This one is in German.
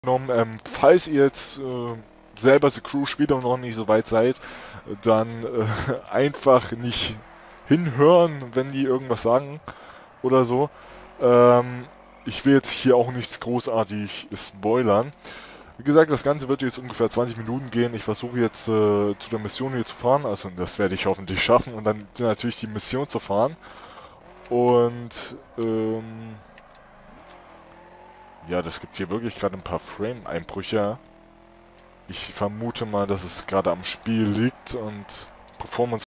Falls ihr jetzt selber The Crew spielt und noch nicht so weit seid, dann einfach nicht hinhören, wenn die irgendwas sagen oder so. Ähm, Ich will jetzt hier auch nichts großartig spoilern. Wie gesagt, das Ganze wird jetzt ungefähr 20 Minuten gehen. Ich versuche jetzt zu der Mission hier zu fahren, also das werde ich hoffentlich schaffen und dann natürlich die Mission zu fahren. Und ja, das gibt hier wirklich gerade ein paar Frame-Einbrüche. Ich vermute mal, dass es gerade am Spiel liegt und Performance